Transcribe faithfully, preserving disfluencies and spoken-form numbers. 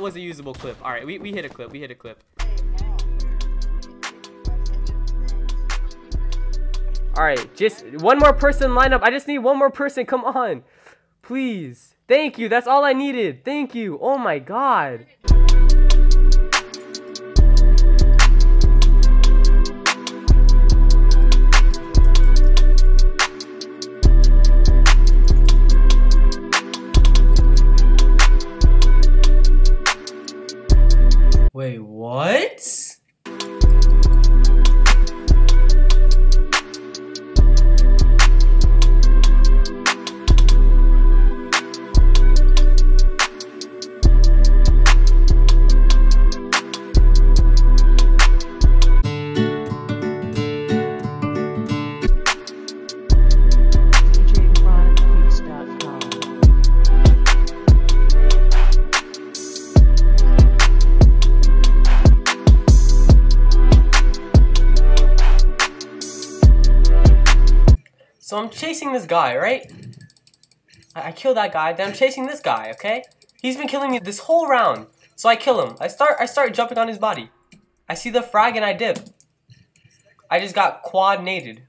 was a usable clip. All right, we, we hit a clip. We hit a clip. All right, just one more person line up. I just need one more person. Come on, please. Thank you. That's all I needed. Thank you. Oh my God. Wait, what? So I'm chasing this guy, right? I, I kill that guy, then I'm chasing this guy, okay? He's been killing me this whole round. So I kill him. I start I start jumping on his body. I see the frag and I dip. I just got quad-nated.